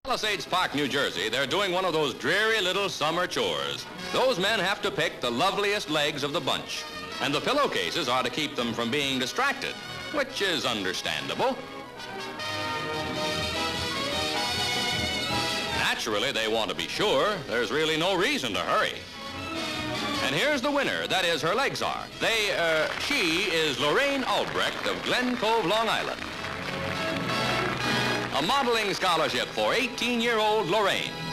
Palisades Park, New Jersey, they're doing one of those dreary little summer chores. Those men have to pick the loveliest legs of the bunch, and the pillowcases are to keep them from being distracted, which is understandable. Naturally, they want to be sure. There's really no reason to hurry. And here's the winner. That is, her legs are. She is Lorraine Albrecht of Glen Cove, Long Island. A modeling scholarship for 18-year-old Lorraine.